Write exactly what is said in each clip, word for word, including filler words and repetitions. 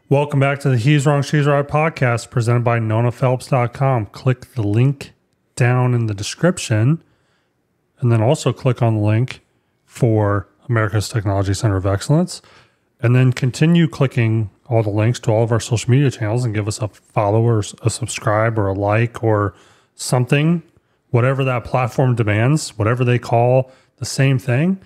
Welcome back to the He's Wrong, She's Right podcast presented by Nona Phelps dot com. Click the link down in the description and then also click on the link for America's Technology Center of Excellence. And then continue clicking all the links to all of our social media channels and give us a follow or a subscribe or a like or something, whatever that platform demands, whatever they call the same thing.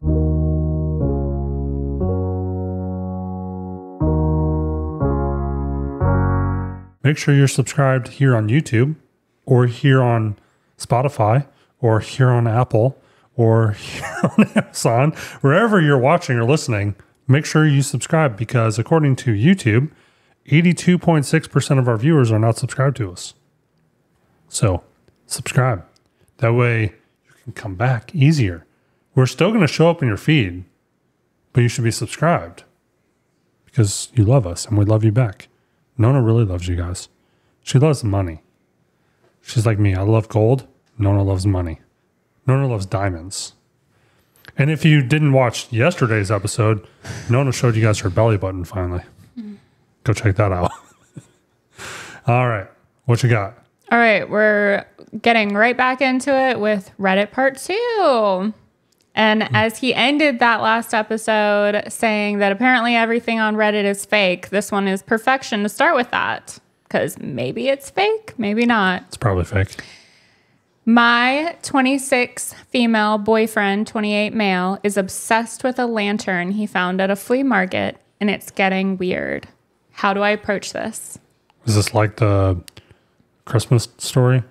Make sure you're subscribed here on YouTube or here on Spotify or here on Apple or here on Amazon, wherever you're watching or listening. Make sure you subscribe because according to YouTube, eighty-two point six percent of our viewers are not subscribed to us. So subscribe. That way you can come back easier. We're still going to show up in your feed, but you should be subscribed because you love us and we love you back. Nona really loves you guys. She loves money. She's like me. I love gold. Nona loves money. Nona loves diamonds. And if you didn't watch yesterday's episode, Nona showed you guys her belly button finally. Mm. Go check that out. All right. What you got? All right. We're getting right back into it with Reddit part two. And mm. as he ended that last episode saying that apparently everything on Reddit is fake, this one is perfection to start with that. Because maybe it's fake, maybe not. It's probably fake. My twenty-six female boyfriend, twenty-eight male, is obsessed with a lantern he found at a flea market, and it's getting weird. How do I approach this? Is this like the Christmas story?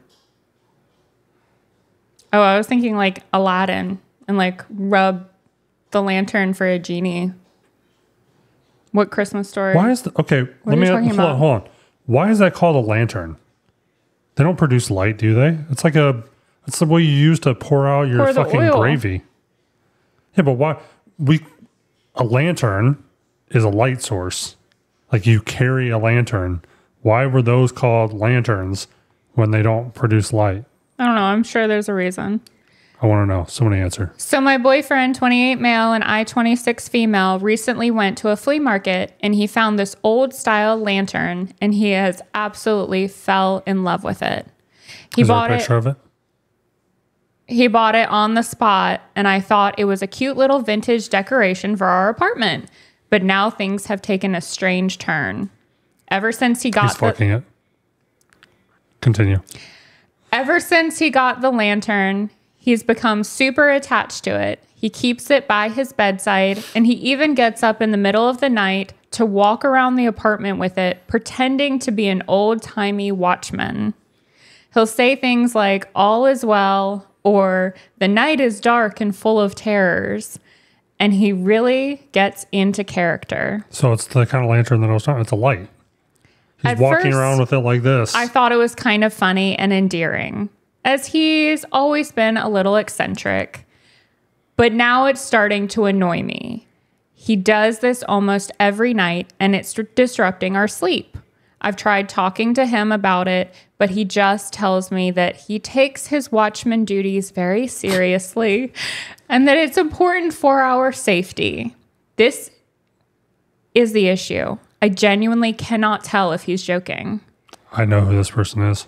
Oh, I was thinking like Aladdin and like rub the lantern for a genie. What Christmas story? Why is the, okay, what let me hold about? on, hold on. Why is that called a lantern? They don't produce light, do they? It's like a, it's the way you use to pour out your pour fucking oil. gravy. Yeah, but why? We, a lantern is a light source. Like you carry a lantern. Why were those called lanterns when they don't produce light? I don't know. I'm sure there's a reason. I want to know. Someone answer. So my boyfriend, twenty-eight male, and I, twenty-six female, recently went to a flea market and he found this old style lantern and he has absolutely fell in love with it. He Is bought there a picture it, of it? He bought it on the spot and I thought it was a cute little vintage decoration for our apartment. But now things have taken a strange turn. Ever since he got He's fucking it. Continue. Ever since he got the lantern, he's become super attached to it. He keeps it by his bedside, and he even gets up in the middle of the night to walk around the apartment with it, pretending to be an old-timey watchman. He'll say things like, all is well, or the night is dark and full of terrors. And he really gets into character. So it's the kind of lantern that I was talking about. It's a light. He's At walking first, around with it like this. I thought it was kind of funny and endearing, as he's always been a little eccentric. But now it's starting to annoy me. He does this almost every night, and it's disrupting our sleep. I've tried talking to him about it, but he just tells me that he takes his watchman duties very seriously and that it's important for our safety. This is the issue. I genuinely cannot tell if he's joking. I know who this person is.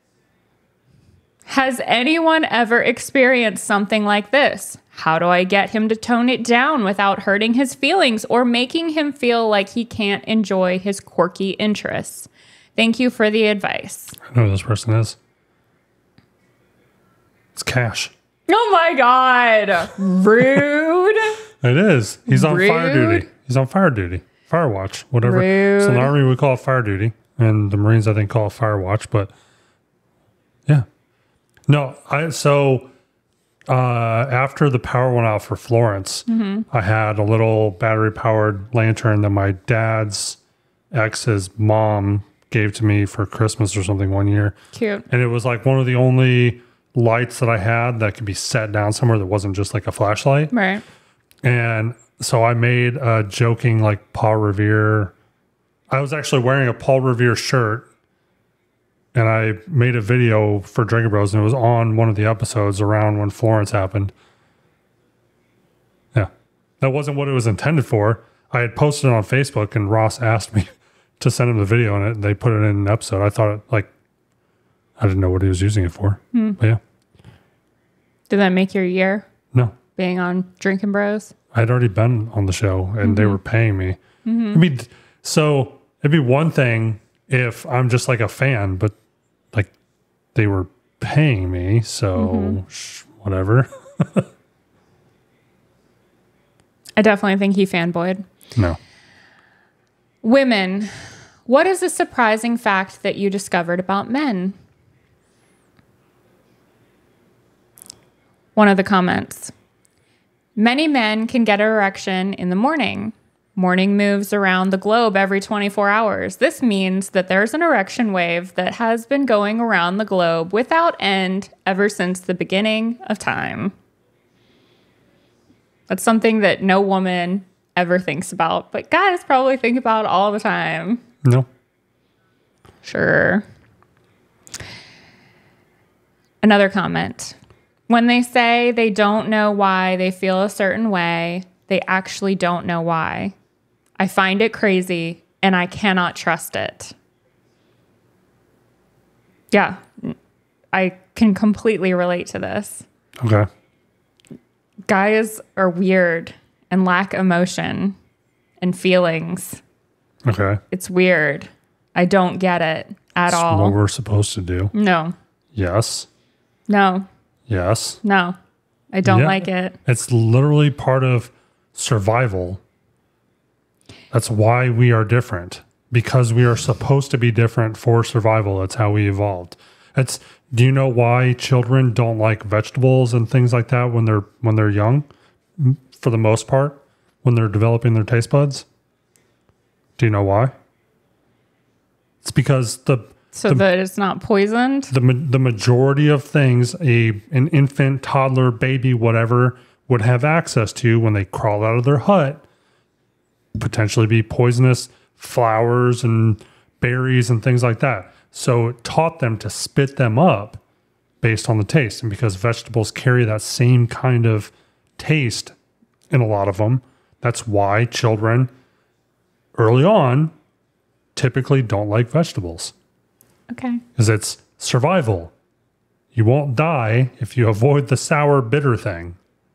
Has anyone ever experienced something like this? How do I get him to tone it down without hurting his feelings or making him feel like he can't enjoy his quirky interests? Thank you for the advice. I know who this person is. It's Cash. Oh my God. Rude. It is. He's on Rude. fire duty. He's on fire duty. Fire watch. Whatever. Rude. So in the Army, we call it fire duty. And the Marines, I think, call it fire watch. But yeah. No, I so uh, after the power went out for Florence, mm-hmm. I had a little battery-powered lantern that my dad's ex's mom gave to me for Christmas or something one year. Cute. And it was like one of the only lights that I had that could be set down somewhere that wasn't just like a flashlight. Right. And so I made a joking like Paul Revere. I was actually wearing a Paul Revere shirt. And I made a video for Drinking Bros, and it was on one of the episodes around when Florence happened. Yeah. That wasn't what it was intended for. I had posted it on Facebook, and Ross asked me, to send him the video and it, they put it in an episode. I thought it, like, I didn't know what he was using it for. Hmm. But yeah. Did that make your year? No. Being on Drinking Bros? I'd already been on the show and mm-hmm. they were paying me. Mm-hmm. I mean, so it'd be one thing if I'm just like a fan, but like they were paying me. So mm-hmm. sh- whatever. I definitely think he fanboyed. No. Women, what is a surprising fact that you discovered about men? One of the comments. Many men can get an erection in the morning. Morning moves around the globe every twenty-four hours. This means that there's an erection wave that has been going around the globe without end ever since the beginning of time. That's something that no woman ever thinks about, but guys probably think about all the time. No. Sure. Another comment. When they say they don't know why they feel a certain way, they actually don't know why. I find it crazy and I cannot trust it. Yeah, I can completely relate to this. Okay. Guys are weird and lack emotion and feelings. Okay. It's weird. I don't get it at That's all. what we're supposed to do. No. Yes. No. Yes. No. I don't yeah. like it. It's literally part of survival. That's why we are different. Because we are supposed to be different for survival. That's how we evolved. It's do you know why children don't like vegetables and things like that when they're when they're young? For the most part, when they're developing their taste buds? Do you know why? It's because the so the, that it's not poisoned. The the majority of things a an infant, toddler, baby, whatever would have access to when they crawl out of their hut, potentially be poisonous flowers and berries and things like that. So it taught them to spit them up based on the taste. And because vegetables carry that same kind of taste in a lot of them, that's why children early on typically don't like vegetables. Okay. Because it's survival. You won't die if you avoid the sour, bitter thing.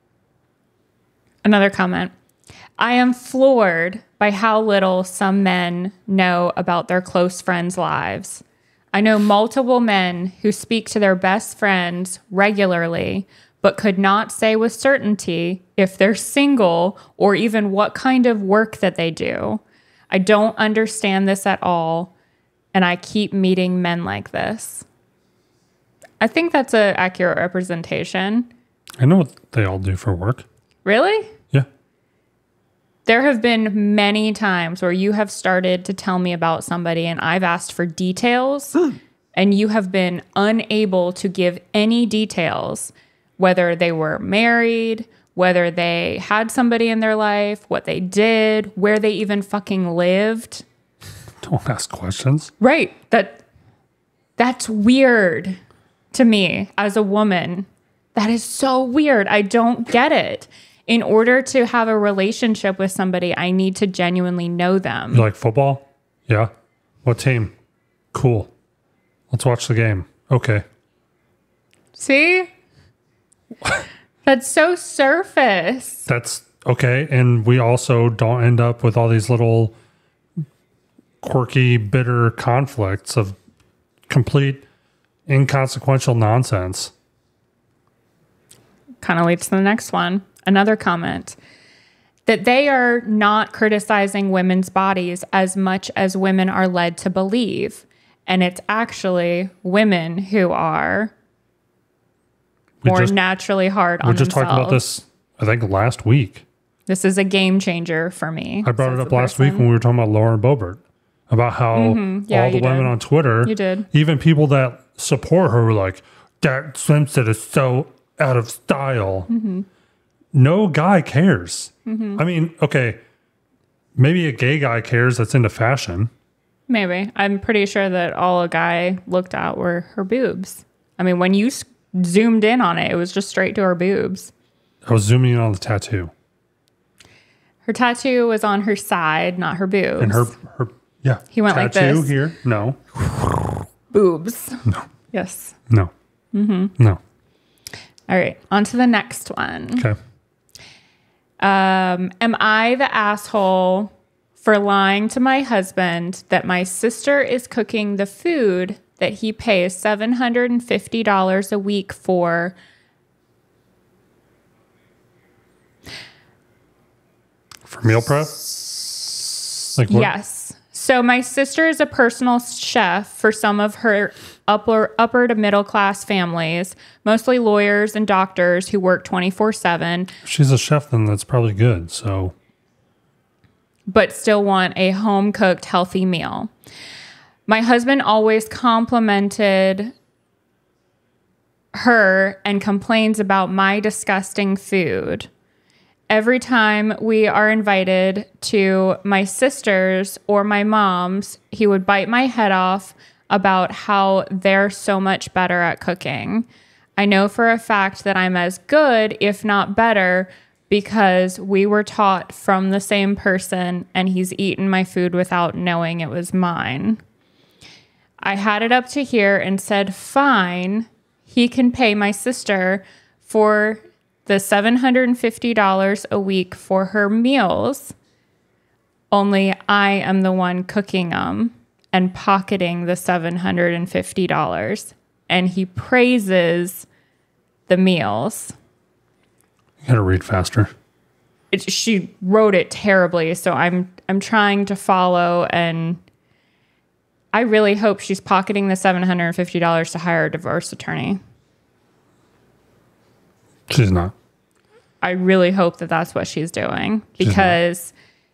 Another comment. I am floored by how little some men know about their close friends' lives. I know multiple men who speak to their best friends regularly, but could not say with certainty if they're single or even what kind of work that they do. I don't understand this at all, and I keep meeting men like this. I think that's an accurate representation. I know what they all do for work. Really? Yeah. There have been many times where you have started to tell me about somebody and I've asked for details and you have been unable to give any details, whether they were married, whether they had somebody in their life, what they did, where they even fucking lived. Don't ask questions. Right. That that's weird to me as a woman. That is so weird. I don't get it. In order to have a relationship with somebody, I need to genuinely know them. You like football? Yeah. What team? Cool. Let's watch the game. Okay. See? That's so surface. That's okay. And we also don't end up with all these little quirky, bitter conflicts of complete inconsequential nonsense. Kind of leads to the next one. Another comment. That they are not criticizing women's bodies as much as women are led to believe. And it's actually women who are we more just, naturally hard on themselves. We just themselves. talked about this, I think, last week. This is a game changer for me. I brought it up last week when we were talking about Lauren Boebert. About how mm-hmm. yeah, all the women did. on Twitter, you did. even people that support her were like, that swimsuit is so out of style. Mm-hmm. No guy cares. Mm-hmm. I mean, okay, maybe a gay guy cares that's into fashion. Maybe. I'm pretty sure that all a guy looked at were her boobs. I mean, when you zoomed in on it, it was just straight to her boobs. I was zooming in on the tattoo. Her tattoo was on her side, not her boobs. And her, her Yeah. He went like Tattoo this. here? No. Boobs. No. Yes. No. Mm-hmm. No. All right. On to the next one. Okay. Um, am I the asshole for lying to my husband that my sister is cooking the food that he pays seven hundred fifty dollars a week for? For meal prep? Like what? Yes. So my sister is a personal chef for some of her upper upper to middle class families, mostly lawyers and doctors who work twenty-four seven. If she's a chef, then that's probably good. So, but still want a home cooked healthy meal. My husband always complimented her and complains about my disgusting food. Every time we are invited to my sister's or my mom's, he would bite my head off about how they're so much better at cooking. I know for a fact that I'm as good, if not better, because we were taught from the same person and he's eaten my food without knowing it was mine. I had it up to here and said, fine, he can pay my sister for the seven hundred fifty dollars a week for her meals. Only I am the one cooking them and pocketing the seven hundred fifty dollars. And he praises the meals. You gotta read faster. It, she wrote it terribly, so I'm I'm trying to follow, and I really hope she's pocketing the seven hundred fifty dollars to hire a divorce attorney. She's not. I really hope that that's what she's doing, because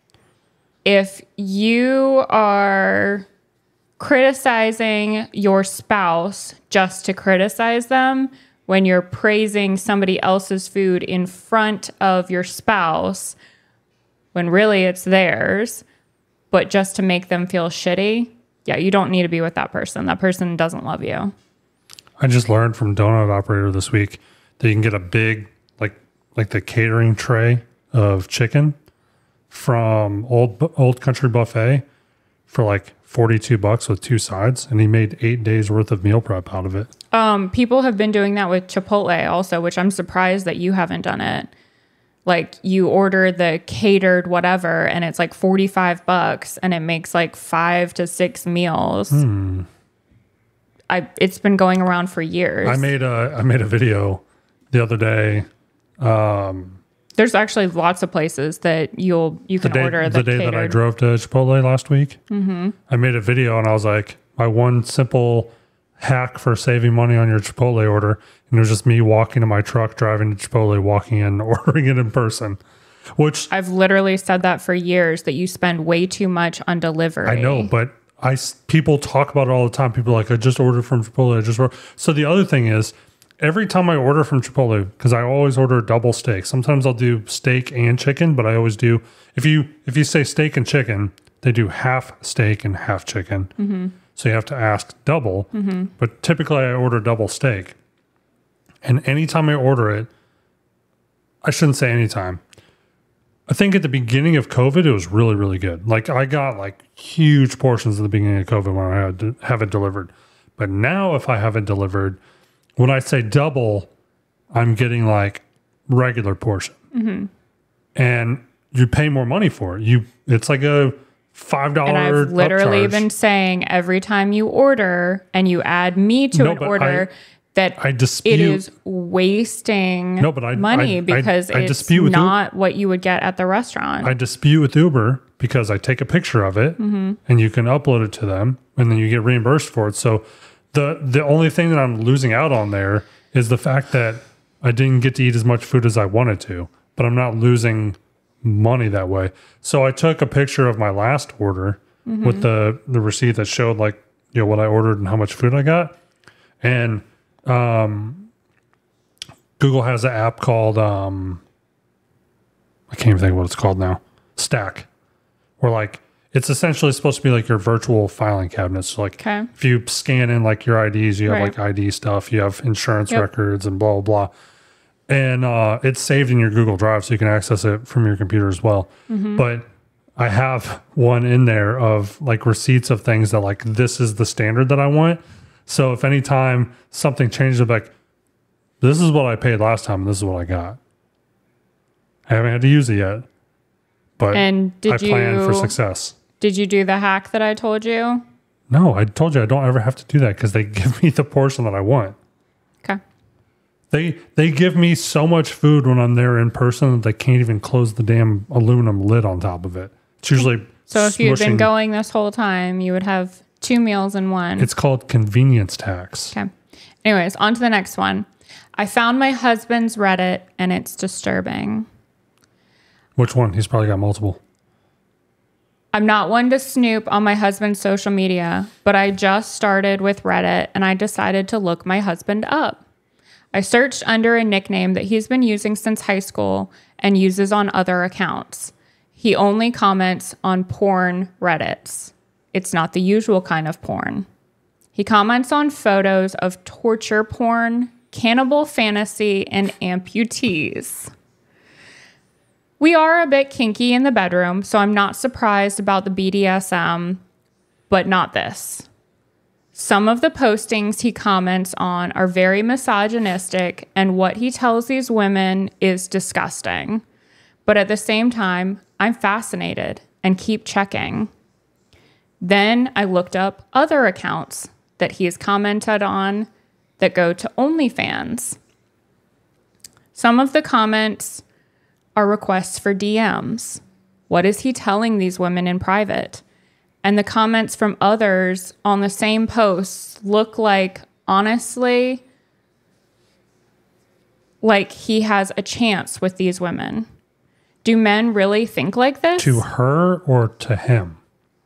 if you are criticizing your spouse just to criticize them when you're praising somebody else's food in front of your spouse, when really it's theirs, but just to make them feel shitty, yeah, you don't need to be with that person. That person doesn't love you. I just learned from Donut Operator this week that you can get a big, like like the catering tray of chicken from Old Old Country Buffet for like forty-two bucks with two sides, and he made eight days worth of meal prep out of it. Um, people have been doing that with Chipotle also, which I'm surprised that you haven't done it. Like, you order the catered whatever, and it's like forty-five bucks, and it makes like five to six meals. Hmm. I it's been going around for years. I made a I made a video the other day. Um, There's actually lots of places that you'll you can the day, order the, the day catered. that I drove to Chipotle last week. Mm-hmm. I made a video and I was like, my one simple hack for saving money on your Chipotle order, and it was just me walking to my truck, driving to Chipotle, walking in, ordering it in person. Which I've literally said that for years, that you spend way too much on delivery. I know, but I people talk about it all the time. People are like, I just ordered from Chipotle. I just ordered. So the other thing is, every time I order from Chipotle, because I always order a double steak. Sometimes I'll do steak and chicken, but I always do. If you if you say steak and chicken, they do half steak and half chicken. Mm-hmm. So you have to ask double. Mm-hmm. But typically I order double steak. And anytime I order it, I shouldn't say anytime. I think at the beginning of COVID, it was really, really good. Like, I got like huge portions at the beginning of COVID when I had to have it delivered. But now if I have it delivered, when I say double, I'm getting like regular portion. Mm-hmm. And you pay more money for it. You It's like a five dollars And I've literally upcharge. been saying every time you order and you add me to No, an but order, I- that I dispute- it is wasting No, but I- money I- I- because I it's dispute with not what you would get at the restaurant. I dispute with Uber because I take a picture of it Mm-hmm. and you can upload it to them and then you get reimbursed for it. So the the only thing that I'm losing out on there is the fact that I didn't get to eat as much food as I wanted to, but I'm not losing money that way. So I took a picture of my last order Mm-hmm. with the, the receipt that showed like, you know, what I ordered and how much food I got. And um, Google has an app called, um, I can't even think of what it's called now, Stack, where like, it's essentially supposed to be like your virtual filing cabinet. So like, Okay. if you scan in like your I Ds, you have Right. like I D stuff, you have insurance Yep. records and blah, blah, blah. And uh, it's saved in your Google Drive so you can access it from your computer as well. Mm-hmm. But I have one in there of like receipts of things that like, this is the standard that I want. So if anytime something changes, I'm like, this is what I paid last time, and this is what I got. I haven't had to use it yet, but and did I plan you, for success. Did you do the hack that I told you? No, I told you I don't ever have to do that because they give me the portion that I want. Okay. They they give me so much food when I'm there in person that they can't even close the damn aluminum lid on top of it. It's usually so if you'd been smushing- going this whole time, you would have two meals in one. It's called convenience tax. Okay. Anyways, on to the next one. I found my husband's Reddit and it's disturbing. Which one? He's probably got multiple. I'm not one to snoop on my husband's social media, but I just started with Reddit and I decided to look my husband up. I searched under a nickname that he's been using since high school and uses on other accounts. He only comments on porn Reddits. It's not the usual kind of porn. He comments on photos of torture porn, cannibal fantasy, and amputees. We are a bit kinky in the bedroom, so I'm not surprised about the B D S M, but not this. Some of the postings he comments on are very misogynistic, and what he tells these women is disgusting. But at the same time, I'm fascinated and keep checking. Then I looked up other accounts that he has commented on that go to OnlyFans. Some of the comments are requests for D Ms. What is he telling these women in private? And the comments from others on the same posts look like, honestly, like he has a chance with these women. Do men really think like this? To her or to him?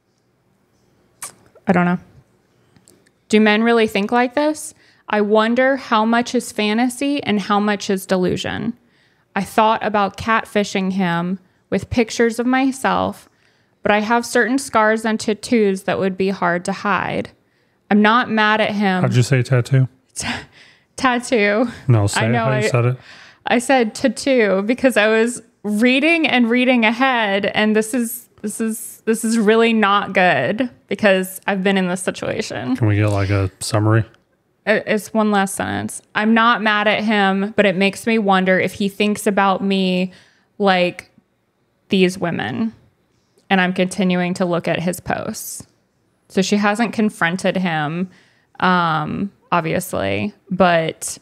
I don't know. Do men really think like this? I wonder how much is fantasy and how much is delusion. I thought about catfishing him with pictures of myself, but I have certain scars and tattoos that would be hard to hide. I'm not mad at him. How'd you say tattoo? T- tattoo. No, say I know how you I, said it. I said tattoo because I was reading and reading ahead, and this is this is this is really not good because I've been in this situation. Can we get like a summary? It's one last sentence. I'm not mad at him, but it makes me wonder if he thinks about me like these women. And I'm continuing to look at his posts. So she hasn't confronted him, um, obviously, but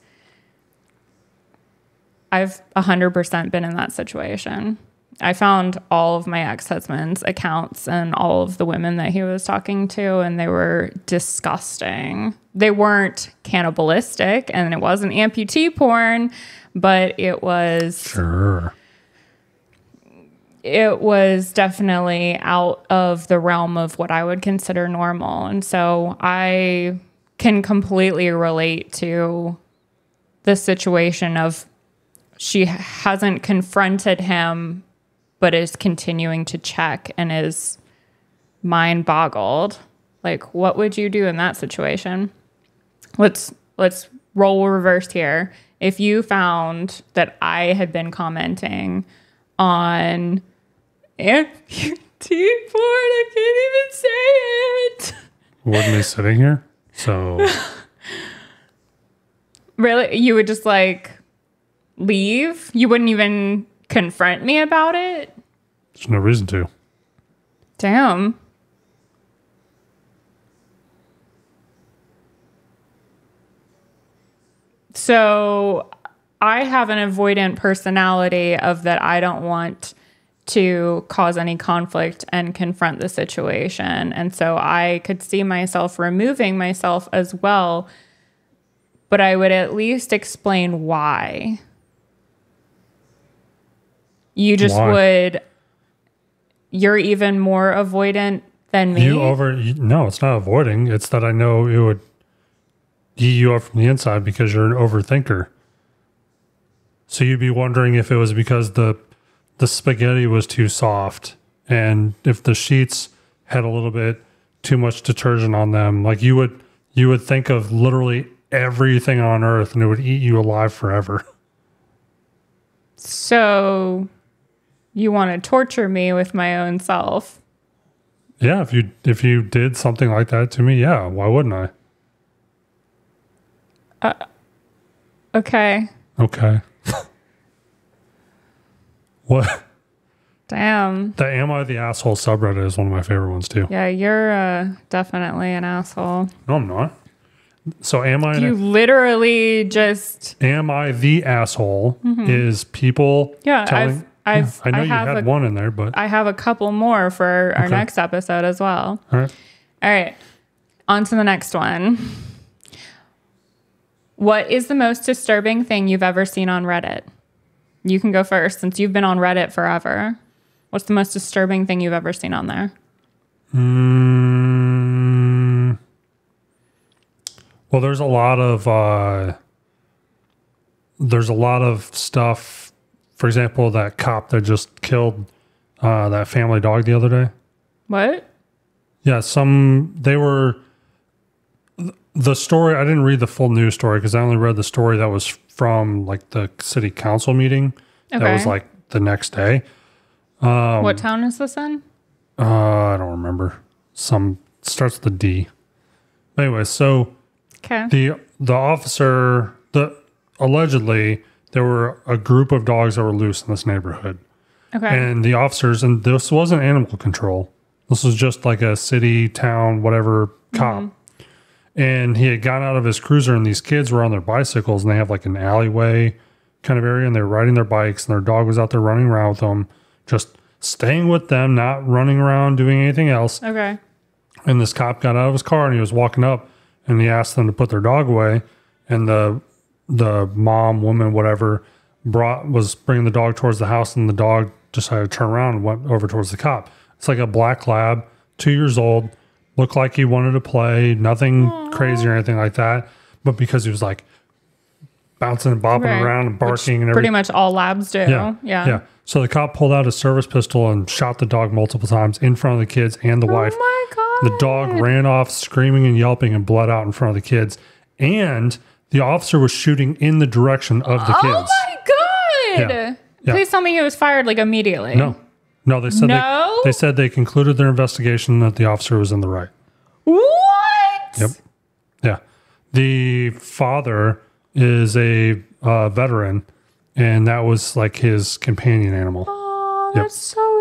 I've one hundred percent been in that situation. I found all of my ex-husband's accounts and all of the women that he was talking to, and they were disgusting. They weren't cannibalistic, and it wasn't amputee porn, but it was... Sure. It was definitely out of the realm of what I would consider normal. And so I can completely relate to the situation of she hasn't confronted him, but is continuing to check and is mind boggled. Like, what would you do in that situation? Let's let's roll reverse here. If you found that I had been commenting on amputee porn, I can't even say it. Wasn't he sitting here? So really, you would just like leave? You wouldn't even confront me about it? there's no reason to. Damn. So I have an avoidant personality of that I don't want to cause any conflict and confront the situation. And so I could see myself removing myself as well, but I would at least explain why. You just Why? would, you're even more avoidant than me. You over, you, no, it's not avoiding. It's that I know it would eat you up from the inside because you're an overthinker. So you'd be wondering if it was because the the spaghetti was too soft and if the sheets had a little bit too much detergent on them. Like you would you would think of literally everything on earth and it would eat you alive forever. So You want to torture me with my own self. Yeah, if you if you did something like that to me, yeah, why wouldn't I? Uh, okay. Okay. What? Damn. The Am I the Asshole subreddit is one of my favorite ones too. Yeah, you're uh, definitely an asshole. No, I'm not. So am I? You an, literally just. Am I the asshole? Mm-hmm. Is people Yeah, telling? I've, I've, yeah, I know I you have had a, one in there, but I have a couple more for our Okay. next episode as well. all right. All right, on to the next one. What is the most disturbing thing you've ever seen on Reddit? You can go first since you've been on Reddit forever. What's the most disturbing thing you've ever seen on there? Mm, well, there's a lot of uh, there's a lot of stuff. For example, that cop that just killed uh, that family dog the other day. What? Yeah, some they were the story. I didn't read the full news story because I only read the story that was from like the city council meeting. Okay. That was like the next day. Um, What town is this in? Uh, I don't remember. Some starts with a D. Anyway, so Okay. the the officer, the allegedly there were a group of dogs that were loose in this neighborhood, Okay. and the officers, and this wasn't animal control. This was just like a city, town, whatever cop. Mm-hmm. And he had gotten out of his cruiser, and these kids were on their bicycles, and they have like an alleyway kind of area, and they're riding their bikes, and their dog was out there running around with them, just staying with them, not running around doing anything else. okay. And this cop got out of his car and he was walking up and he asked them to put their dog away. And the the mom, woman, whatever, brought was bringing the dog towards the house, and the dog decided to turn around and went over towards the cop. It's like a black lab, two years old, looked like he wanted to play, nothing Aww. crazy or anything like that. But because he was like bouncing and bopping Right. around and barking Which and everything. pretty much all labs do. Yeah, Yeah. yeah. So the cop pulled out a service pistol and shot the dog multiple times in front of the kids and the wife. Oh my God. The dog ran off screaming and yelping and bled out in front of the kids. And the officer was shooting in the direction of the Oh kids. my God. Yeah. Yeah. Please tell me he was fired like immediately. No. No, they said No? they, they said they concluded their investigation that the officer was in the right. What? Yep. Yeah. The father is a uh, veteran, and that was like his companion animal. Oh, Yep. that's so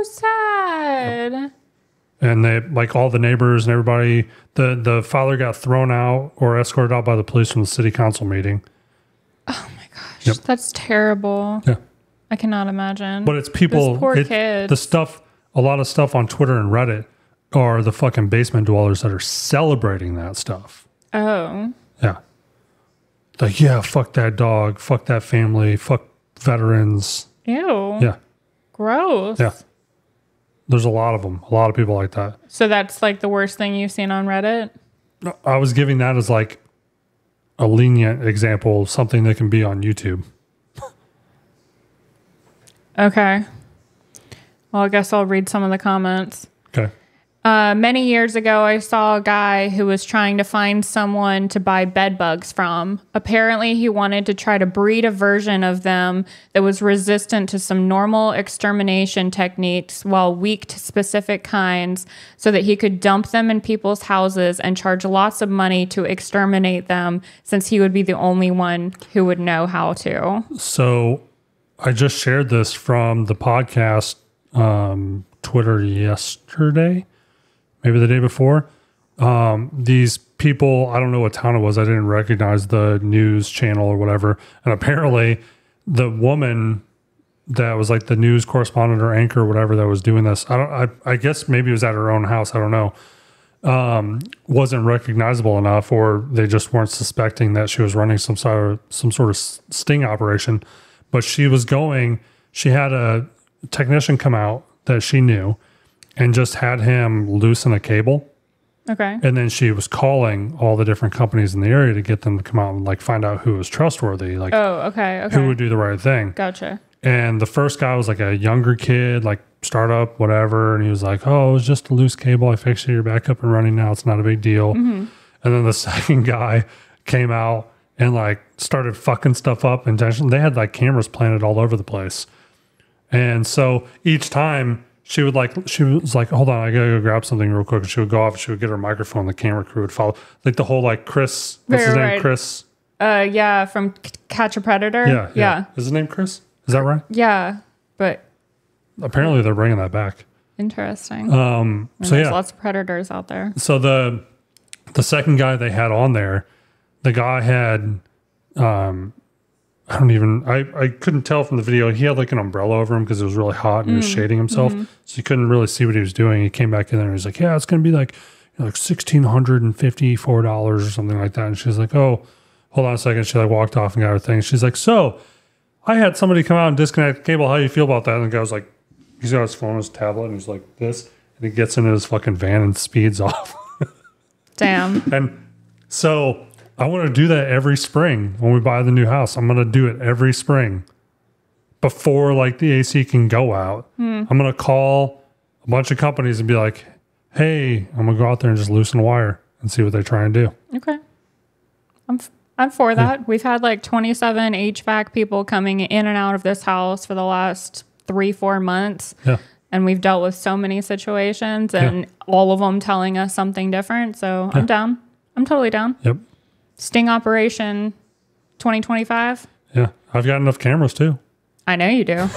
sad. And they, like all the neighbors and everybody, the, the father got thrown out or escorted out by the police from the city council meeting. Oh my gosh. Yep. That's terrible. Yeah. I cannot imagine. But it's people, Those poor it- kids. the stuff, a lot of stuff on Twitter and Reddit are the fucking basement dwellers that are celebrating that stuff. Oh. Yeah. Like, yeah, fuck that dog, fuck that family, fuck veterans. Ew. Yeah. Gross. Yeah. There's a lot of them, a lot of people like that. So that's like the worst thing you've seen on Reddit? I was giving that as like a lenient example of something that can be on YouTube. Okay. Well, I guess I'll read some of the comments. Okay. Uh, many years ago, I saw a guy who was trying to find someone to buy bed bugs from. Apparently, he wanted to try to breed a version of them that was resistant to some normal extermination techniques while weak to specific kinds so that he could dump them in people's houses and charge lots of money to exterminate them since he would be the only one who would know how to. So I just shared this from the podcast um, Twitter yesterday. Maybe the day before. Um, these people, I don't know what town it was. I didn't recognize the news channel or whatever. And apparently the woman that was like the news correspondent or anchor or whatever that was doing this, I don't, I, I guess maybe it was at her own house. I don't know. Um, wasn't recognizable enough, or they just weren't suspecting that she was running some sort of, some sort of sting operation. But she was going, she had a technician come out that she knew and just had him loosen a cable. Okay. And then she was calling all the different companies in the area to get them to come out and like find out who was trustworthy, like Oh, okay. Okay. who would do the right thing. Gotcha. And the first guy was like a younger kid, like startup, whatever. And he was like, oh, it was just a loose cable. I fixed it. You're back up and running now. It's not a big deal. Mm-hmm. And then the second guy came out and like started fucking stuff up intentionally. They had like cameras planted all over the place. And so each time she would like, she was like, hold on, I gotta go grab something real quick. And she would go off, she would get her microphone, the camera crew would follow. Like the whole like Chris, what's Right, his name? right. Chris? Uh, yeah, from C- Catch a Predator. Yeah, yeah. Yeah. Is his name Chris? Is that right? Yeah, but Apparently they're bringing that back. interesting. Um, And so there's yeah. lots of predators out there. So the the second guy they had on there, the guy had, um, I don't even, I, I couldn't tell from the video. He had like an umbrella over him because it was really hot and he was shading himself. So you couldn't really see what he was doing. He came back in there and he's like, yeah, it's going to be like, you know, like one thousand six hundred fifty-four dollars or something like that. And she's like, oh, hold on a second. She like walked off and got her thing. She's like, so I had somebody come out and disconnect the cable. How do you feel about that? And the guy was like, he's got his phone, his tablet, and he's like this. And he gets into his fucking van and speeds off. Damn. And so I want to do that every spring when we buy the new house. I'm going to do it every spring before like the A C can go out. I'm going to call a bunch of companies and be like, hey, I'm going to go out there and just loosen the wire and see what they try and do. Okay. I'm f- I'm for that. Yeah. We've had like twenty-seven H V A C people coming in and out of this house for the last three, four months. Yeah. And we've dealt with so many situations and yeah. all of them telling us something different. So yeah. I'm down. I'm totally down. Yep. Sting operation twenty twenty-five. Yeah. I've got enough cameras too. I know you do. All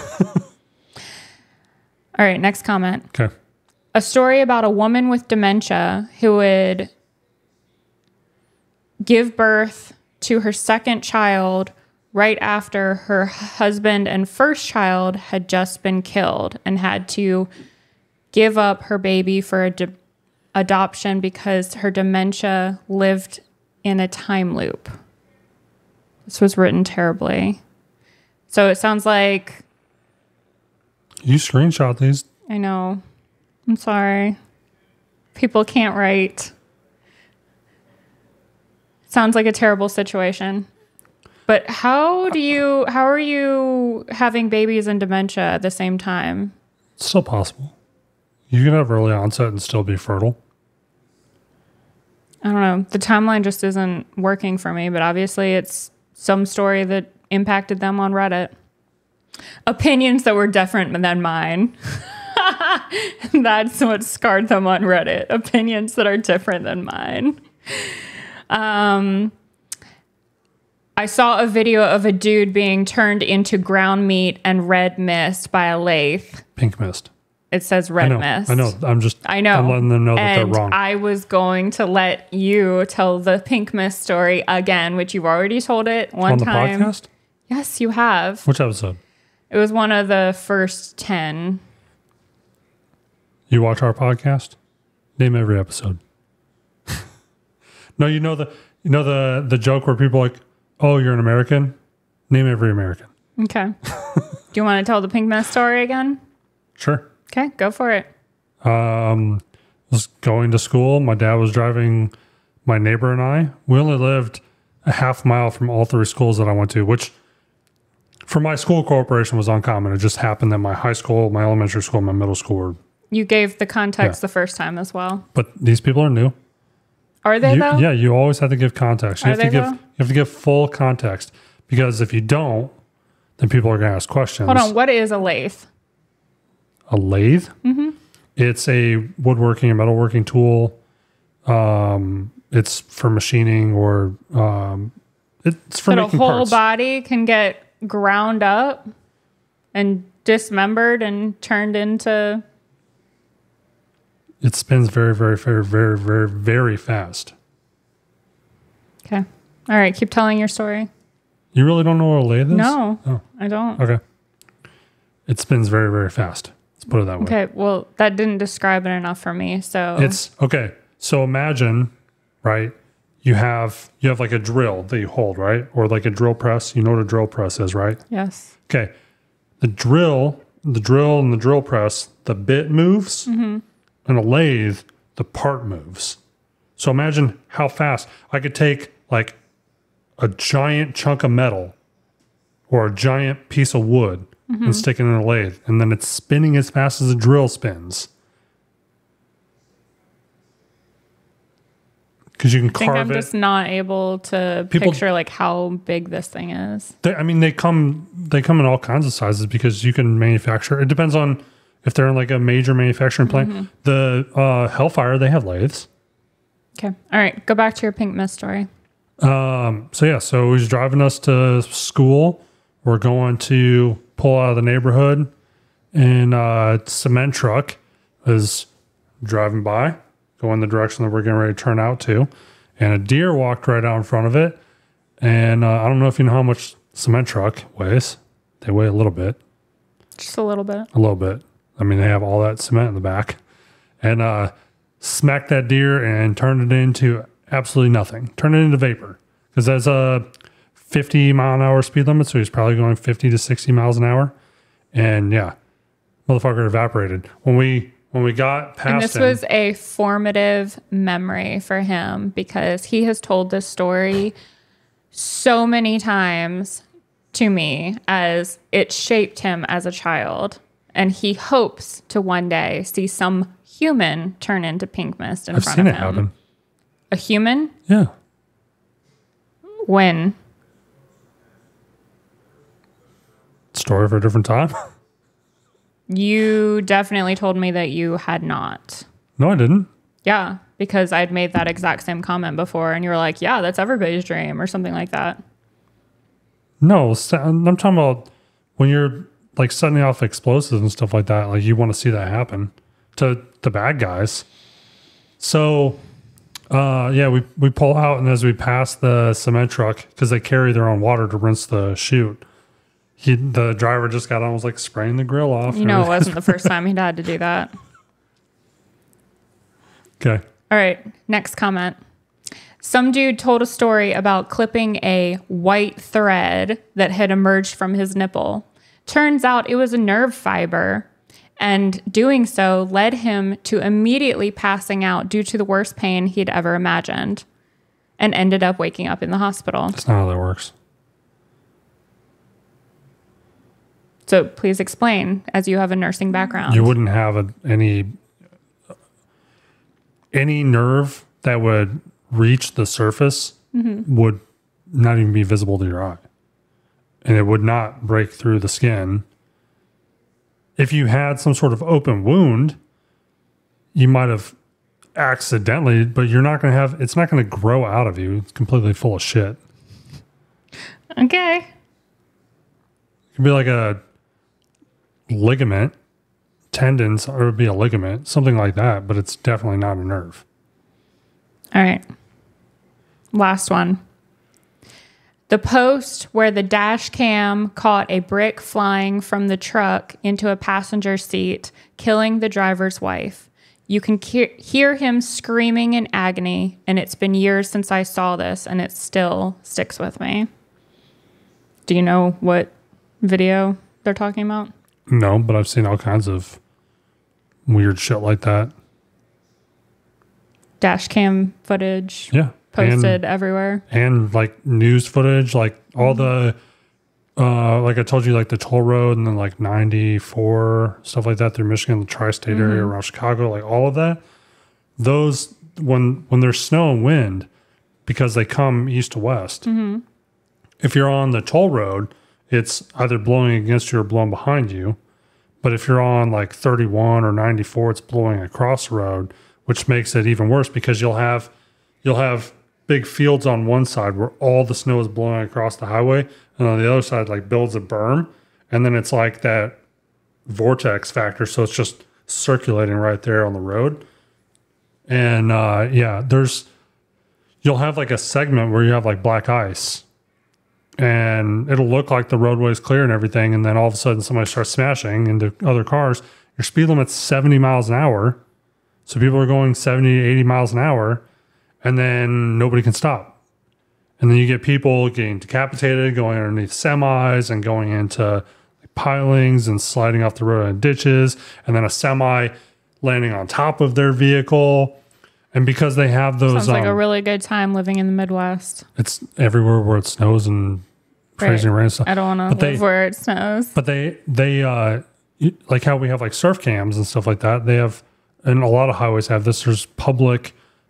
right. Next comment. Okay. A story about a woman with dementia who would give birth to her second child right after her husband and first child had just been killed and had to give up her baby for a de- adoption because her dementia lived in a time loop. This was written terribly. So it sounds like... You screenshot these. I know. I'm sorry. People can't write. Sounds like a terrible situation. But how do you, how are you having babies and dementia at the same time? It's still possible. You can have early onset and still be fertile. I don't know. The timeline just isn't working for me, but obviously it's some story that impacted them on Reddit. Opinions that were different than mine. That's what scarred them on Reddit. Opinions that are different than mine. Um... I saw a video of a dude being turned into ground meat and red mist by a lathe. Pink mist. It says red I know, mist. I know. I'm just I know. I'm letting them know that and they're wrong. I was going to let you tell the pink mist story again, which you've already told it one On time. the podcast? Yes, you have. Which episode? It was one of the first ten. You watch our podcast? Name every episode. No, you know the you know the the joke where people are like, oh, you're an American? Name every American. Okay. Do you want to tell the pink mist story again? Sure. Okay, go for it. Um, was going to school. My dad was driving my neighbor and I. We only lived a half mile from all three schools that I went to, which for my school corporation was uncommon. It just happened that my high school, my elementary school, my middle school were... You gave the context Yeah. the first time as well. But these people are new. Are they You- though? Yeah, you always have to give context. You Are have to they, give though? you have to give full context, because if you don't, then people are going to ask questions. Hold on. What is a lathe? A lathe? Mm-hmm. It's a woodworking and metalworking tool. Um, it's for machining or um, it's for But a making whole parts. body can get ground up and dismembered and turned into... It spins very, very, very, very, very, very fast. Okay. All right. Keep telling your story. You really don't know what a lathe is? No, Oh, I don't. okay. It spins very, very fast. Let's put it that way. Okay. Well, that didn't describe it enough for me. So It's okay. So imagine, right? You have you have like a drill that you hold, right? Or like a drill press. You know what a drill press is, right? yes. Okay. The drill, the drill and the drill press, the bit moves, Mm-hmm. and a lathe, the part moves. So imagine how fast I could take like a giant chunk of metal or a giant piece of wood Mm-hmm. and stick it in a lathe, and then it's spinning as fast as a drill spins. because you can I think carve I'm it. just not able to People- picture like how big this thing is. They, I mean, they come they come in all kinds of sizes because you can manufacture. It depends on if they're in like a major manufacturing plant. Mm-hmm. The uh, Hellfire, they have lathes. Okay. All right. Go back to your pink mist story. Um, so yeah, so he's driving us to school. We're going to pull out of the neighborhood, and uh, a cement truck is driving by, going the direction that we're getting ready to turn out to, and a deer walked right out in front of it. And uh, I don't know if you know how much cement truck weighs. They weigh a little bit, Just a little bit. a little bit. I mean, they have all that cement in the back, and uh, smacked that deer and turned it into absolutely nothing. Turned it into vapor because that's a fifty mile an hour speed limit, so he's probably going fifty to sixty miles an hour. And yeah, motherfucker evaporated. When we when we got past And this him, was a formative memory for him because he has told this story so many times to me as it shaped him as a child. And he hopes to one day see some human turn into pink mist in I've front seen of it him. happen. A human? Yeah, When? story for a different time. You definitely told me that you had not. No, I didn't. Yeah, because I'd made that exact same comment before, and you were like, yeah, that's everybody's dream, or something like that. No, st- I'm talking about when you're like setting off explosives and stuff like that. Like you want to see that happen to the bad guys. So, uh, yeah, we we pull out, and as we pass the cement truck, because they carry their own water to rinse the chute, he the driver just got on, was like spraying the grill off. You know, it wasn't the first time he'd had to do that. Okay. All right, next comment. Some dude told a story about clipping a white thread that had emerged from his nipple. Turns out it was a nerve fiber, and doing so led him to immediately passing out due to the worst pain he'd ever imagined, and ended up waking up in the hospital. That's not how that works. So please explain, as you have a nursing background. You wouldn't have a, any any nerve that would reach the surface Mm-hmm. would not even be visible to your eye, and it would not break through the skin. If you had some sort of open wound, you might have accidentally, but you're not going to have. It's not going to grow out of you. It's completely full of shit. Okay. It could be like a ligament, tendons, or it would be a ligament, something like that, but it's definitely not a nerve. All right. Last one. The post where the dash cam caught a brick flying from the truck into a passenger seat, killing the driver's wife. You can he- hear him screaming in agony, and it's been years since I saw this, and it still sticks with me. Do you know what video they're talking about? No, but I've seen all kinds of weird shit like that. Dash cam footage Yeah. posted and, everywhere. and like news footage, like all the, uh, like I told you, like the toll road and then like ninety-four, stuff like that through Michigan, the tri-state Mm-hmm. area around Chicago, like all of that. Those, when, when there's snow and wind, because they come east to west, Mm-hmm. if you're on the toll road, it's either blowing against you or blowing behind you. But if you're on like thirty-one or ninety-four, it's blowing across the road, which makes it even worse because you'll have you'll have big fields on one side where all the snow is blowing across the highway, and on the other side like builds a berm, and then it's like that vortex factor, so it's just circulating right there on the road. And uh, yeah, there's you'll have like a segment where you have like black ice, and it'll look like the roadway is clear and everything, and then all of a sudden somebody starts smashing into other cars. Your speed limit's seventy miles an hour, so people are going seventy to eighty miles an hour, and then nobody can stop. And then you get people getting decapitated, going underneath semis and going into like pilings and sliding off the road in ditches, and then a semi landing on top of their vehicle. And because they have those, Sounds like um, a really good time living in the Midwest. it's everywhere where it snows and crazy Right. rain and stuff. I don't want But to they- live where it snows. But they, they, uh, you- like how we have like surf cams and stuff like that. They have, and a lot of highways have this. There's public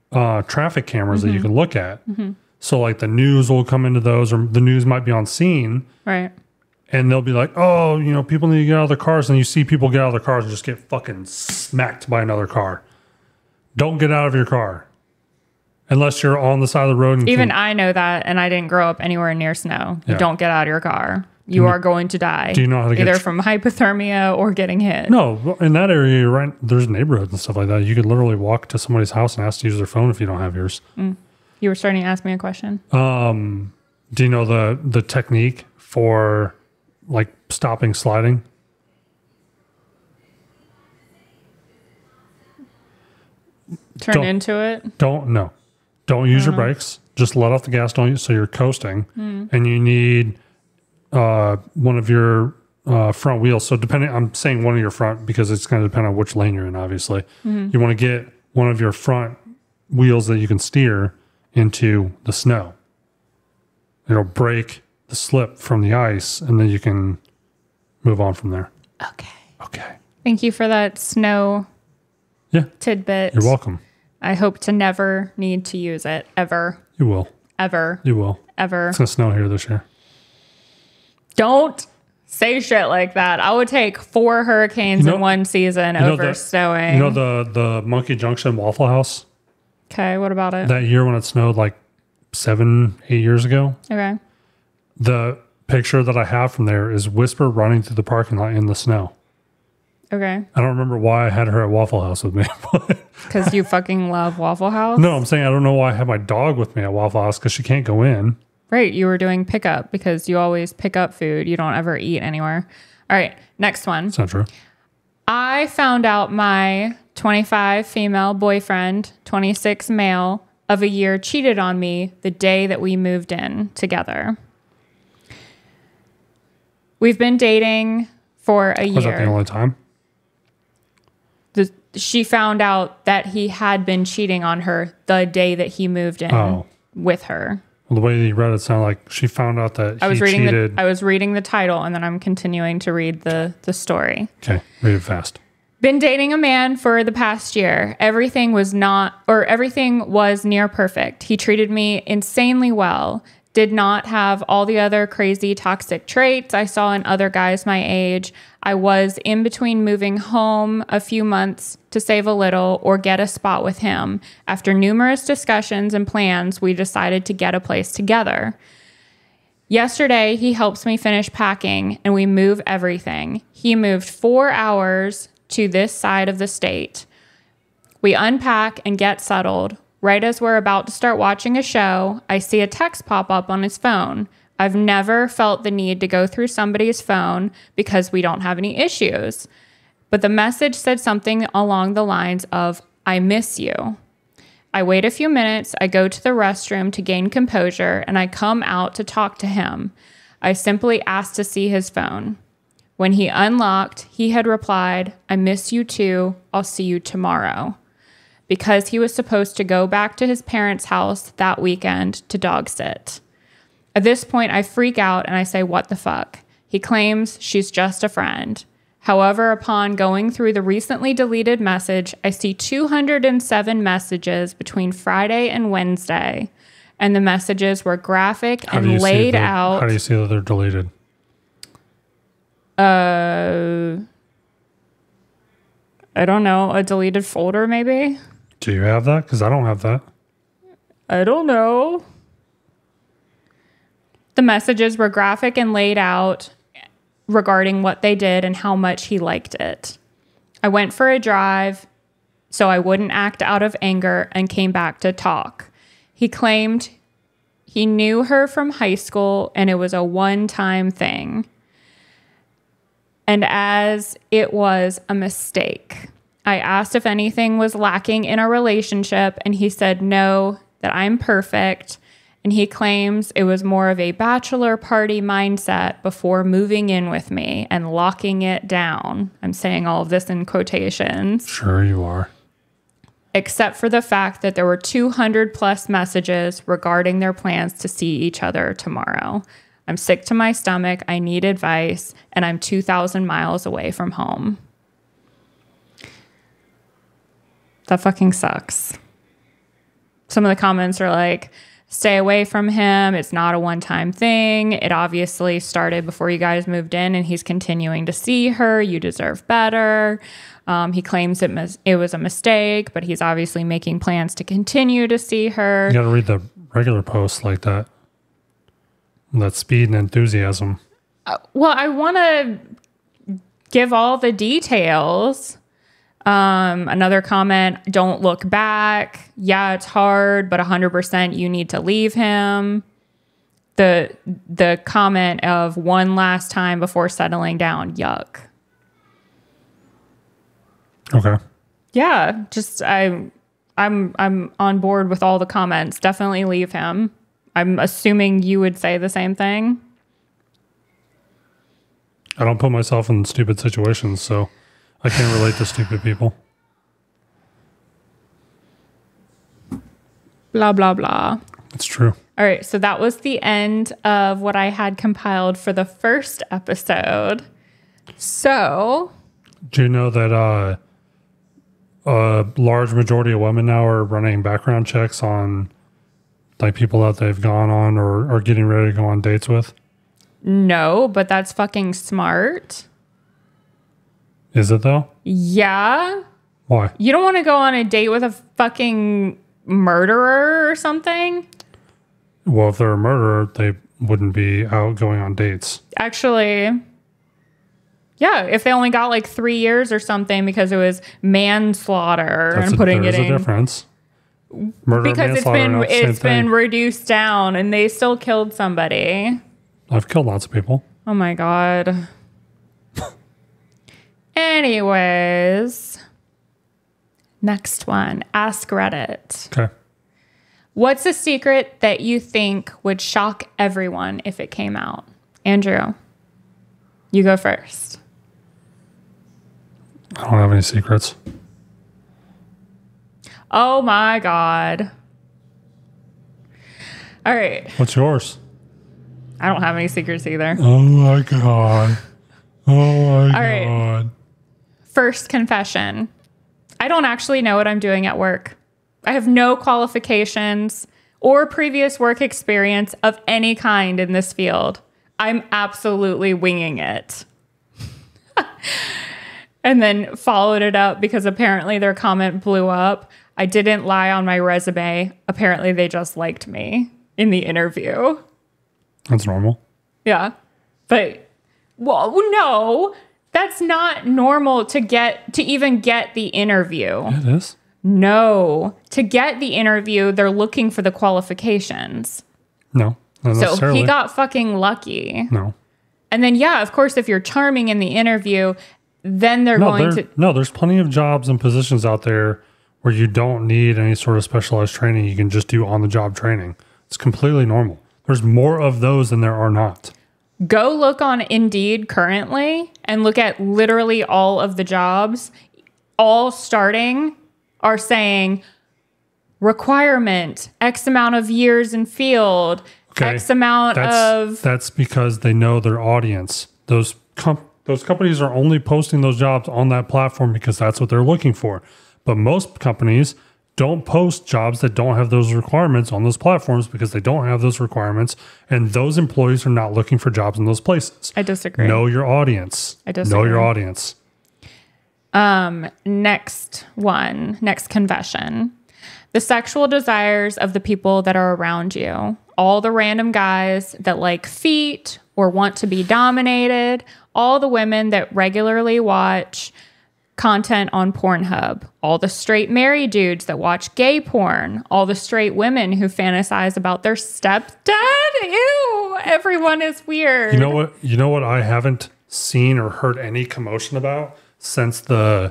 uh, traffic cameras Mm-hmm. that you can look at. Mm-hmm. So like the news will come into those, or the news might be on scene. Right. And they'll be like, oh, you know, people need to get out of their cars. And you see people get out of their cars and just get fucking smacked by another car. Don't get out of your car. Unless you're on the side of the road. And Even can, I know that, and I didn't grow up anywhere near snow. You Yeah. don't get out of your car. You you- are going to die. do you know how to get Either tr- from hypothermia or getting hit. No, in that area, you're right, there's neighborhoods and stuff like that. You could literally walk to somebody's house and ask to use their phone if you don't have yours. Mm. You were starting to ask me a question. Um, do you know the the technique for like stopping sliding? Turn Don't- into it. Don't no, don't use your Uh-huh. brakes. Just let off the gas. Don't use, so you're coasting, Mm. and you need uh one of your uh front wheels. So depending, I'm saying one of your front because it's going to depend on which lane you're in. Obviously, Mm-hmm. you want to get one of your front wheels that you can steer into the snow. It'll break the slip from the ice, and then you can move on from there. Okay. Okay. Thank you for that snow Yeah. tidbit. You're welcome. I hope to never need to use it ever, You will. ever, You will. ever. It's gonna snow here this year. Don't say shit like that. I would take four hurricanes You know- in one season you know over the- snowing. You know the the Monkey Junction Waffle House Okay, what about it? that year when it snowed like seven, eight years ago? Okay. The picture that I have from there is Whisper running through the parking lot in the snow. Okay. I don't remember why I had her at Waffle House with me. but- Because you fucking love Waffle House? no, I'm saying I don't know why I had my dog with me at Waffle House because she can't go in. Right. You were doing pickup because you always pick up food. You don't ever eat anywhere. All right. Next one. It's not true. I found out my twenty-five female boyfriend, twenty-six male of a year cheated on me the day that we moved in together. We've been dating for a Was that the year. only time? The, she found out that he had been cheating on her the day that he moved in Oh. with her. Well, the way that you read it sounded like she found out that I was he reading cheated. the I was reading the title and then I'm continuing to read the the story. okay, read it fast. Been dating a man for the past year. Everything was not, or everything was near perfect. He treated me insanely well. Did not have all the other crazy toxic traits I saw in other guys my age. I was in between moving home a few months to save a little or get a spot with him. After numerous discussions and plans, we decided to get a place together. Yesterday, he helps me finish packing and we move everything. He moved four hours to this side of the state. We unpack and get settled. Right as we're about to start watching a show, I see a text pop up on his phone. I've never felt the need to go through somebody's phone because we don't have any issues. But the message said something along the lines of, I miss you. I wait a few minutes, I go to the restroom to gain composure, and I come out to talk to him. I simply asked to see his phone. When he unlocked, he had replied, I miss you too, I'll see you tomorrow. Because he was supposed to go back to his parents' house that weekend to dog sit. At this point, I freak out and I say, what the fuck? He claims she's just a friend. However, upon going through the recently deleted message, I see two hundred seven messages between Friday and Wednesday. And the messages were graphic How do you and see laid that- out. How do you see that they're deleted? Uh, I don't know, a deleted folder maybe? Do you have that? Because I don't have that. I don't know. The messages were graphic and laid out regarding what they did and how much he liked it. I went for a drive so I wouldn't act out of anger and came back to talk. He claimed he knew her from high school and it was a one-time thing. And as it was a mistake, I asked if anything was lacking in our relationship, and he said no, that I'm perfect. And he claims it was more of a bachelor party mindset before moving in with me and locking it down. I'm saying all of this in quotations. Sure you are. Except for the fact that there were two hundred plus messages regarding their plans to see each other tomorrow. I'm sick to my stomach, I need advice, and I'm two thousand miles away from home. That fucking sucks. some of the comments are like, stay away from him. It's not a one-time thing. It obviously started before you guys moved in, and he's continuing to see her. You deserve better. Um, he claims it, mis- it was a mistake, but he's obviously making plans to continue to see her. You got to read the regular posts like that. That speed and enthusiasm. Uh, well, I want to give all the details. Um, another comment, don't look back. Yeah, it's hard, but one hundred percent you need to leave him. The the comment of one last time before settling down, yuck. Okay. Yeah, just I I'm I'm on board with all the comments. Definitely leave him. I'm assuming you would say the same thing. I don't put myself in stupid situations, so I can't relate to stupid people. Blah, blah, blah. It's true. All right. So that was the end of what I had compiled for the first episode. So. Do you know that uh, a large majority of women now are running background checks on like people that they've gone on or are getting ready to go on dates with? No, but that's fucking smart. Is it though? Yeah. Why? You don't want to go on a date with a fucking murderer or something? Well, if they're a murderer, they wouldn't be out going on dates. Actually, yeah, if they only got like three years or something because it was manslaughter That's and a, putting there it is in. a difference. Murder, Because it's manslaughter, been not the same it's been thing. reduced down and they still killed somebody. I've killed lots of people. Oh my God. Anyways, next one. Ask Reddit. Okay. What's a secret that you think would shock everyone if it came out? Andrew, you go first. I don't have any secrets. Oh my God. All right. What's yours? I don't have any secrets either. Oh my God. Oh my All God. right. First confession. I don't actually know what I'm doing at work. I have no qualifications or previous work experience of any kind in this field. I'm absolutely winging it. And then followed it up because apparently their comment blew up. I didn't lie on my resume. Apparently they just liked me in the interview. That's normal. Yeah. But, well, no, that's not normal to get, to even get the interview. It is. No. To get the interview, they're looking for the qualifications. No. Not So necessarily. he got fucking lucky. No. And then, yeah, of course, if you're charming in the interview, then they're No, going there, to. no, there's plenty of jobs and positions out there where you don't need any sort of specialized training. You can just do on-the-job training. It's completely normal. There's more of those than there are not. Go look on Indeed currently and look at literally all of the jobs. All starting are saying requirement, X amount of years in field, Okay. X amount That's, of. that's because they know their audience. Those com- those companies are only posting those jobs on that platform because that's what they're looking for. But most companies don't post jobs that don't have those requirements on those platforms because they don't have those requirements, and those employees are not looking for jobs in those places. I disagree. Know your audience. I disagree. Know your audience. Um, next one, next confession. The sexual desires of the people that are around you. All the random guys that like feet or want to be dominated. All the women that regularly watch content on Pornhub. All the straight married dudes that watch gay porn. All the straight women who fantasize about their stepdad. Ew, everyone is weird. You know what? You know what I haven't seen or heard any commotion about since the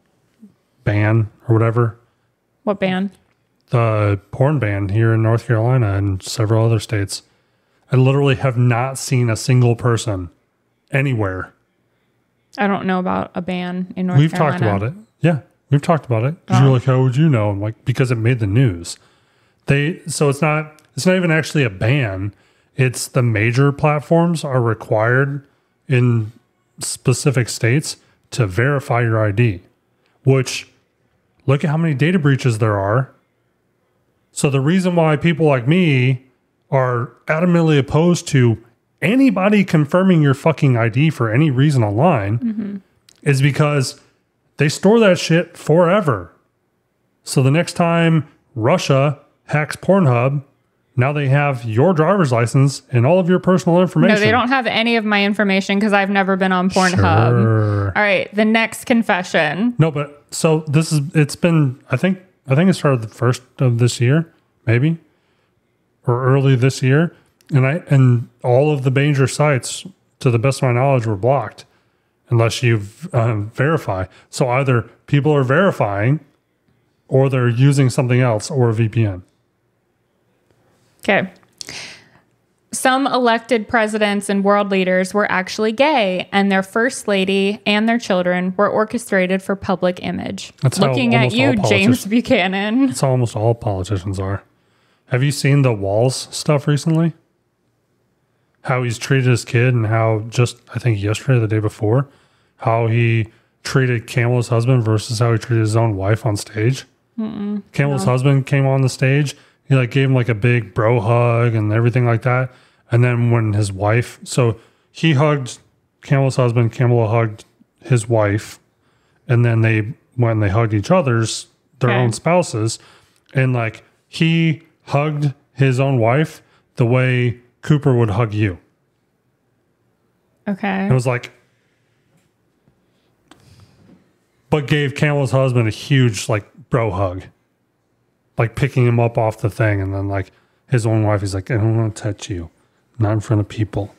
ban or whatever. What band? The porn ban here in North Carolina and several other states. I literally have not seen a single person anywhere. I don't know about a ban in North We've Carolina. talked about it. Yeah, we've talked about it. Because Oh. you're like, how would you know? I'm like, because it made the news. They so it's not it's not even actually a ban. It's the major platforms are required in specific states to verify your I D. Which, look at how many data breaches there are. So the reason why people like me are adamantly opposed to anybody confirming your fucking I D for any reason online mm-hmm. is because they store that shit forever. So the next time Russia hacks Pornhub, now they have your driver's license and all of your personal information. No, they don't have any of my information because I've never been on Pornhub. Sure. All right, the next confession. No, but so this is, it's been, I think, I think it started the first of this year, maybe, or early this year. And I, and all of the major sites, to the best of my knowledge, were blocked unless you um, verify. So either people are verifying or they're using something else or a V P N. Okay. Some elected presidents and world leaders were actually gay, and their first lady and their children were orchestrated for public image. That's Looking at you, James Buchanan. That's how almost all politicians are. Have you seen the Walls stuff recently? How he's treated his kid and how just, I think yesterday, the day before, how he treated Kamala's husband versus how he treated his own wife on stage. Mm-mm, Kamala's no. husband came on the stage. He like gave him like a big bro hug and everything like that. And then when his wife, so he hugged Kamala's husband, Kamala hugged his wife. And then they, when they hugged each other's, their okay. own spouses. And like he hugged his own wife the way Cooper would hug you. Okay. It was like, but gave Kamala's husband a huge like bro hug. Like picking him up off the thing, and then like his own wife, he's like, I don't want to touch you. Not in front of people.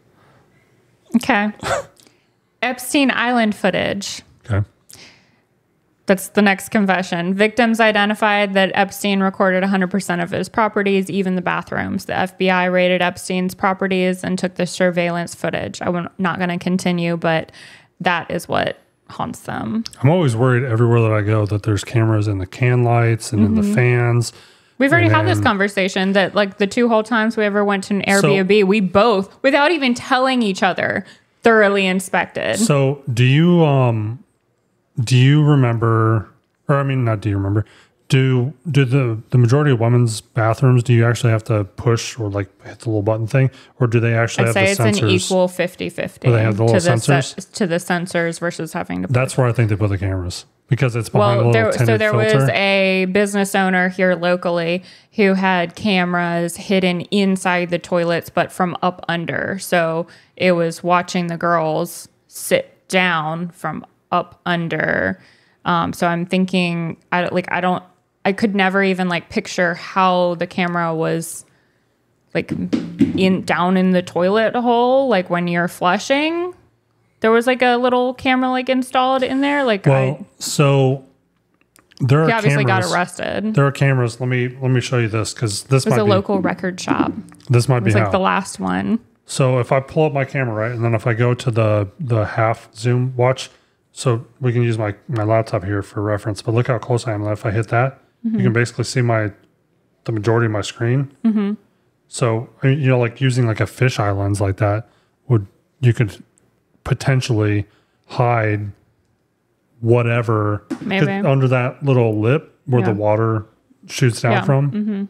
Okay. Epstein Island footage. Okay. That's the next confession. Victims identified that Epstein recorded one hundred percent of his properties, even the bathrooms. The F B I raided Epstein's properties and took the surveillance footage. I'm not going to continue, but that is what haunts them. I'm always worried everywhere that I go that there's cameras in the can lights and mm-hmm. in the fans. We've already had this conversation that like the two whole times we ever went to an Airbnb, so, we both, without even telling each other, thoroughly inspected. So do you, um, do you remember, or I mean, not do you remember, do, do the, the majority of women's bathrooms, do you actually have to push or like hit the little button thing? Or do they actually I'd have say the sensors? It's an equal fifty-fifty. Do they have the little to sensors? The, to the sensors versus having to push. That's where I think they put the cameras. Because it's behind well, a little there, so there filter. was a business owner here locally who had cameras hidden inside the toilets, but from up under. So it was watching the girls sit down from up under. Um, so I'm thinking, I like, I don't, I could never even like picture how the camera was like in down in the toilet hole, like when you're flushing. There was like a little camera like installed in there. Like, well, I, so there are he obviously cameras, got arrested. There are cameras. Let me let me show you this because this it was might a be, local record shop. This might it be was like how. the last one. So if I pull up my camera right, and then if I go to the the half zoom watch, so we can use my my laptop here for reference. But look how close I am. And if I hit that, mm-hmm. you can basically see my the majority of my screen. Mm-hmm. So I mean, you know, like using like a fisheye lens like that would you could potentially hide whatever Maybe. under that little lip where yeah. the water shoots down yeah. from. Mm-hmm.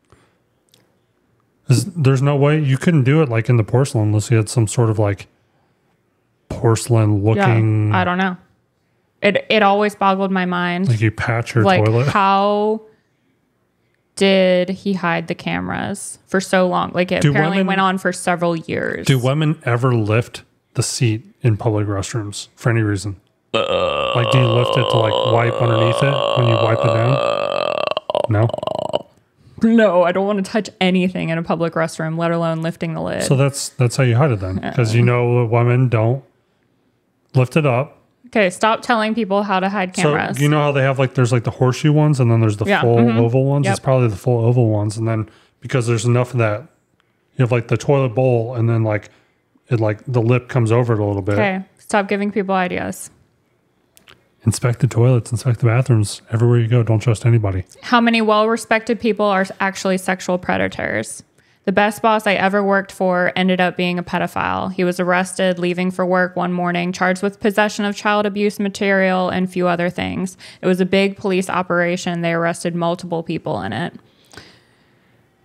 Is, there's no way you couldn't do it like in the porcelain unless you had some sort of like porcelain looking. Yeah, I don't know. It it always boggled my mind. Like you patch your like toilet. How did he hide the cameras for so long? Like it do apparently women, went on for several years. Do women ever lift the seat in public restrooms for any reason? Uh, like, do you lift it to like wipe underneath it when you wipe it down? No. No, I don't want to touch anything in a public restroom, let alone lifting the lid. So that's that's how you hide it then, because you know women don't lift it up. Okay, stop telling people how to hide cameras. So you know how they have like there's like the horseshoe ones and then there's the yeah, full mm-hmm. oval ones. Yep. It's probably the full oval ones, and then because there's enough of that, you have like the toilet bowl, and then like. It like the lip comes over it a little bit. Okay, stop giving people ideas. Inspect the toilets, inspect the bathrooms. Everywhere you go, don't trust anybody. How many well-respected people are actually sexual predators? The best boss I ever worked for ended up being a pedophile. He was arrested, leaving for work one morning, charged with possession of child abuse material and a few other things. It was a big police operation. They arrested multiple people in it.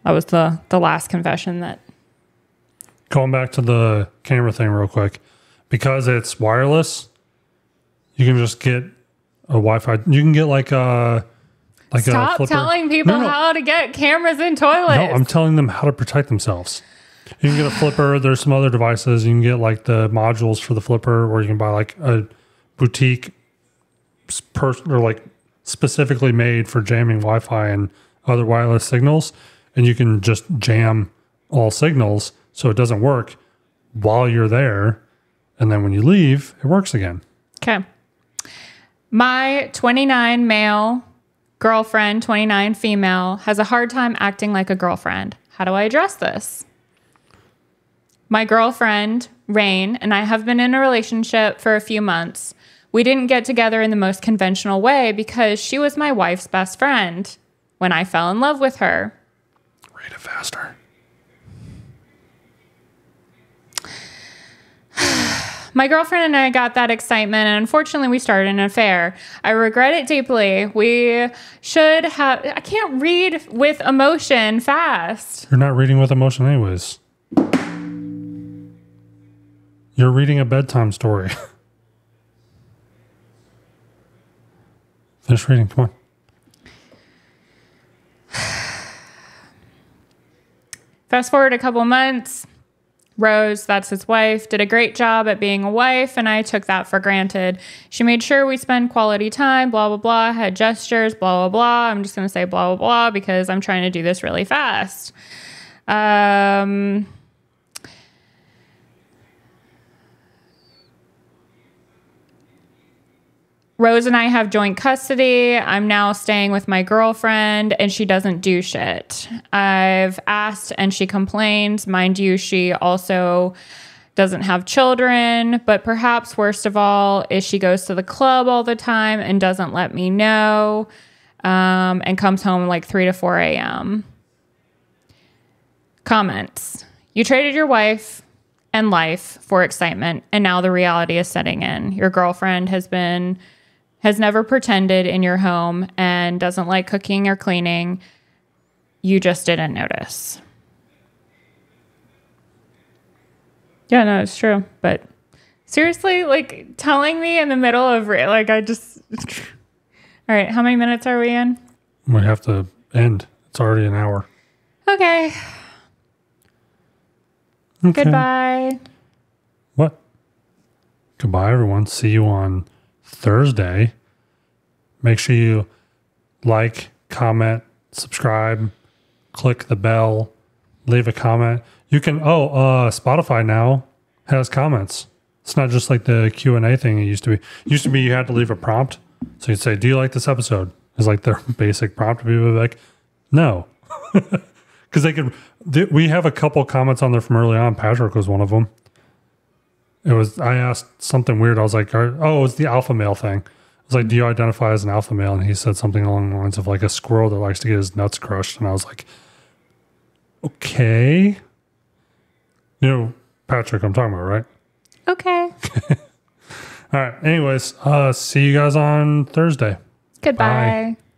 that was the, the last confession that. Going back to the camera thing real quick, because it's wireless, you can just get a Wi-Fi. You can get like a like Stop a flipper. telling people no, no. how to get cameras in toilets. No, I'm telling them how to protect themselves. You can get a flipper. There's some other devices. You can get like the modules for the flipper, or you can buy like a boutique per, or like specifically made for jamming Wi-Fi and other wireless signals, and you can just jam all signals so it doesn't work while you're there, and then when you leave, it works again. Okay. My twenty-nine male girlfriend, twenty-nine female, has a hard time acting like a girlfriend. How do I address this? My girlfriend, Rain, and I have been in a relationship for a few months. We didn't get together in the most conventional way because she was my wife's best friend when I fell in love with her. Read it faster. My girlfriend and I got that excitement, and unfortunately we started an affair. I regret it deeply. We should have... I can't read with emotion fast. You're not reading with emotion anyways. You're reading a bedtime story. Finish reading, come on. Fast forward a couple months. Rose, that's his wife, did a great job at being a wife, and I took that for granted. She made sure we spend quality time, blah, blah, blah, had gestures, blah, blah, blah. I'm just going to say blah, blah, blah because I'm trying to do this really fast. Um... Rose and I have joint custody. I'm now staying with my girlfriend, and she doesn't do shit. I've asked, and she complains. Mind you, she also doesn't have children, but perhaps worst of all is she goes to the club all the time and doesn't let me know, um, and comes home like three to four a.m. Comments. You traded your wife and life for excitement, and now the reality is setting in. Your girlfriend has been... has never pretended in your home and doesn't like cooking or cleaning. You just didn't notice. Yeah, no, it's true. But seriously, like telling me in the middle of, re- like, I just... All right, how many minutes are we in? We have to end. It's already an hour. Okay. Okay. Goodbye. What? Goodbye, everyone. See you on Thursday. Make sure you like, comment, subscribe, click the bell, leave a comment. You can, oh, uh, Spotify now has comments. It's not just like the Q and A thing it used to be. It used to be you had to leave a prompt. So you'd say, do you like this episode? It's like their basic prompt. People would be like, no. Because they could, they, we have a couple comments on there from early on. Patrick was one of them. It was, I asked something weird. I was like, oh, it's the alpha male thing. I was like, do you identify as an alpha male? And he said something along the lines of like a squirrel that likes to get his nuts crushed. And I was like, okay. You know, Patrick, I'm talking about, right? Okay. All right. Anyways, uh, see you guys on Thursday. Goodbye. Bye.